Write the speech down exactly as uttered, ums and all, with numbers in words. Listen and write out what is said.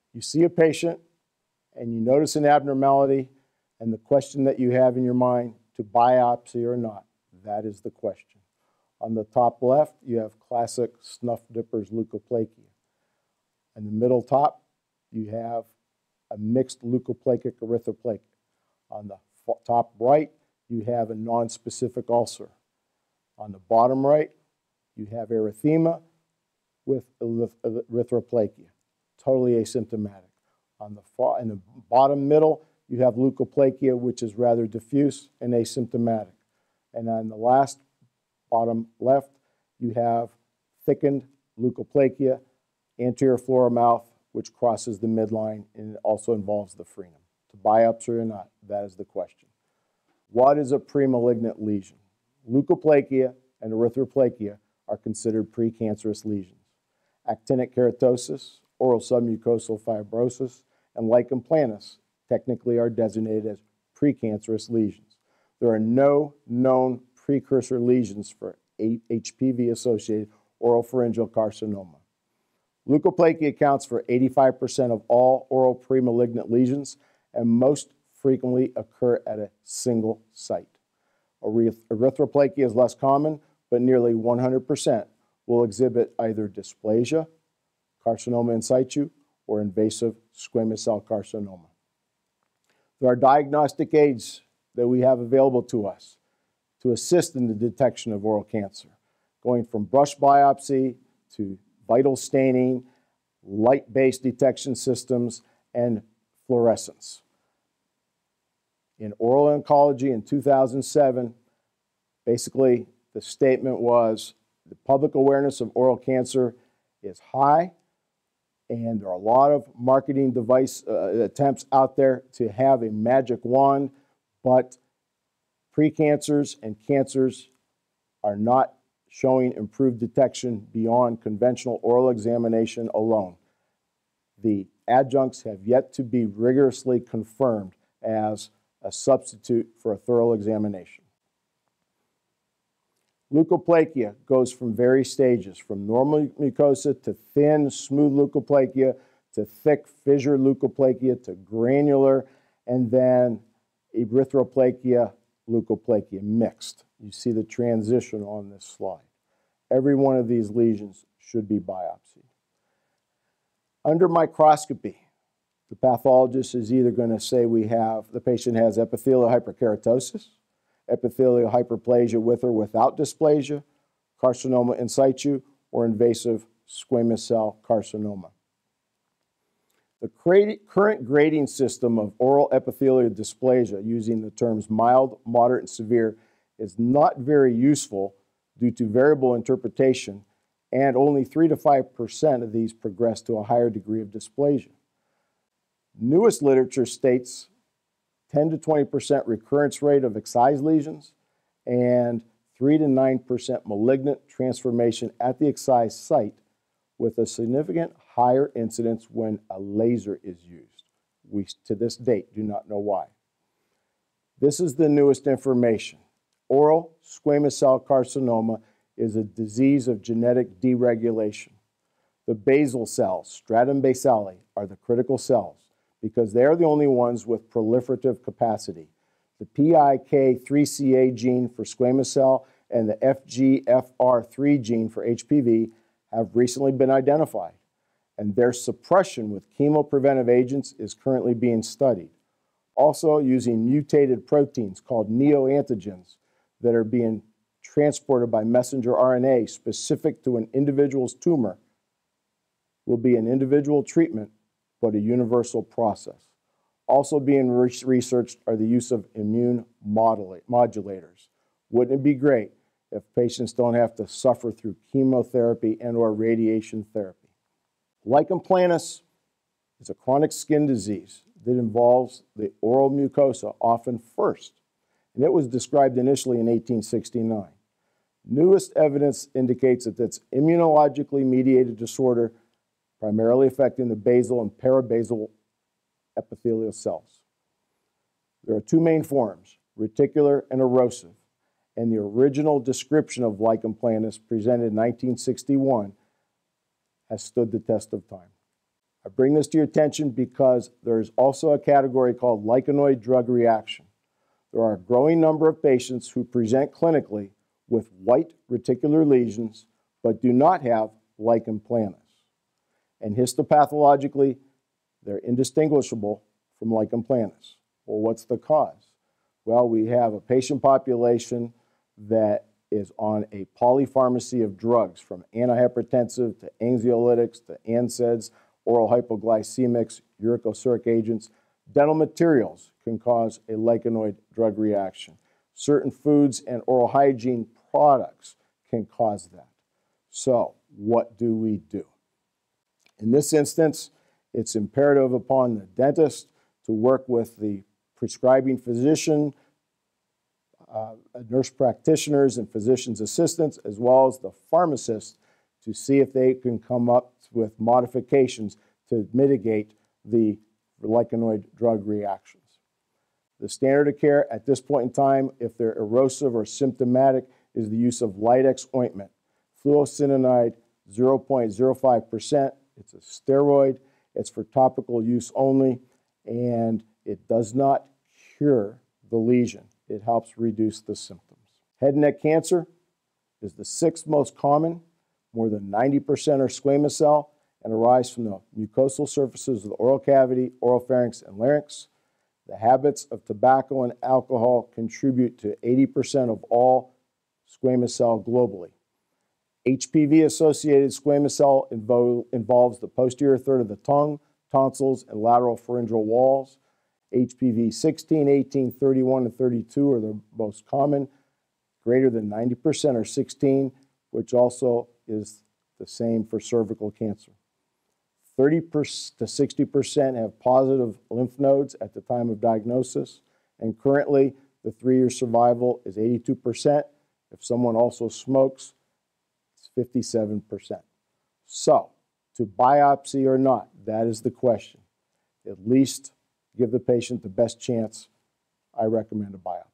You see a patient and you notice an abnormality, and the question that you have in your mind, to biopsy or not, that is the question. On the top left, you have classic snuff dippers leukoplakia. In the middle top, you have a mixed leukoplakic erythroplakia. On the top right, you have a nonspecific ulcer. On the bottom right, you have erythema with erythroplakia, totally asymptomatic. On the far, in the bottom middle, you have leukoplakia, which is rather diffuse and asymptomatic. And on the last bottom left, you have thickened leukoplakia, anterior floor mouth, which crosses the midline and it also involves the frenum. To biopsy or not, that is the question. What is a premalignant lesion? Leukoplakia and erythroplakia are considered precancerous lesions. Actinic keratosis, oral submucosal fibrosis, and Lichen planus technically are designated as precancerous lesions. There are no known precursor lesions for H P V-associated oropharyngeal carcinoma. Leukoplakia accounts for eighty-five percent of all oral premalignant lesions and most frequently occur at a single site. Erythroplakia is less common, but nearly one hundred percent will exhibit either dysplasia, carcinoma in situ, or invasive squamous cell carcinoma. There are diagnostic aids that we have available to us to assist in the detection of oral cancer, going from brush biopsy to vital staining, light-based detection systems, and fluorescence. In oral oncology in two thousand seven, basically the statement was the public awareness of oral cancer is high, and there are a lot of marketing device uh, attempts out there to have a magic wand, but precancers and cancers are not showing improved detection beyond conventional oral examination alone. The adjuncts have yet to be rigorously confirmed as a substitute for a thorough examination. Leukoplakia goes from various stages, from normal mucosa to thin, smooth leukoplakia, to thick, fissured leukoplakia, to granular, and then erythroplakia, leukoplakia mixed. You see the transition on this slide. Every one of these lesions should be biopsied. Under microscopy, the pathologist is either going to say we have, the patient has epithelial hyperkeratosis, epithelial hyperplasia with or without dysplasia, carcinoma in situ, or invasive squamous cell carcinoma. The current grading system of oral epithelial dysplasia using the terms mild, moderate, and severe is not very useful due to variable interpretation, and only three to five percent of these progress to a higher degree of dysplasia. Newest literature states ten to twenty percent recurrence rate of excised lesions and three to nine percent malignant transformation at the excised site, with a significant higher incidence when a laser is used. We, to this date, do not know why. This is the newest information. Oral squamous cell carcinoma is a disease of genetic deregulation. The basal cells, stratum basale, are the critical cells because they are the only ones with proliferative capacity. The P I K three C A gene for squamous cell and the F G F R three gene for H P V have recently been identified, and their suppression with chemopreventive agents is currently being studied. Also, using mutated proteins called neoantigens that are being transported by messenger R N A specific to an individual's tumor will be an individual treatment, but a universal process. Also being re researched are the use of immune modulators. Wouldn't it be great if patients don't have to suffer through chemotherapy and or radiation therapy? Lichen planus is a chronic skin disease that involves the oral mucosa often first, and it was described initially in eighteen sixty-nine. Newest evidence indicates that it's immunologically mediated disorder primarily affecting the basal and parabasal epithelial cells. There are two main forms, reticular and erosive, and the original description of lichen planus presented in nineteen sixty-one has stood the test of time. I bring this to your attention because there's also a category called Lichenoid drug reaction. There are a growing number of patients who present clinically with white reticular lesions but do not have Lichen planus. And histopathologically, they're indistinguishable from Lichen planus. Well, what's the cause? Well, we have a patient population that is on a polypharmacy of drugs, from antihypertensive to anxiolytics to N SAIDs, oral hypoglycemics, uricosuric agents. Dental materials can cause a lichenoid drug reaction. Certain foods and oral hygiene products can cause that. So, what do we do? In this instance, it's imperative upon the dentist to work with the prescribing physician, uh, nurse practitioners and physician's assistants, as well as the pharmacist, to see if they can come up with modifications to mitigate the lichenoid drug reactions. The standard of care at this point in time, if they're erosive or symptomatic, is the use of Lidex ointment. Fluocinolone zero point zero five percent. It's a steroid. It's for topical use only, and it does not cure the lesion. It helps reduce the symptoms. Head and neck cancer is the sixth most common. More than ninety percent are squamous cell and arise from the mucosal surfaces of the oral cavity, oropharynx, and larynx. The habits of tobacco and alcohol contribute to eighty percent of all squamous cell globally. H P V-associated squamous cell invo involves the posterior third of the tongue, tonsils, and lateral pharyngeal walls. H P V sixteen, eighteen, thirty-one, and thirty-two are the most common. Greater than ninety percent are sixteen, which also is the same for cervical cancer. thirty to sixty percent have positive lymph nodes at the time of diagnosis, and currently the three-year survival is eighty-two percent. If someone also smokes, it's fifty-seven percent. So, to biopsy or not, that is the question. At least give the patient the best chance. I recommend a biopsy.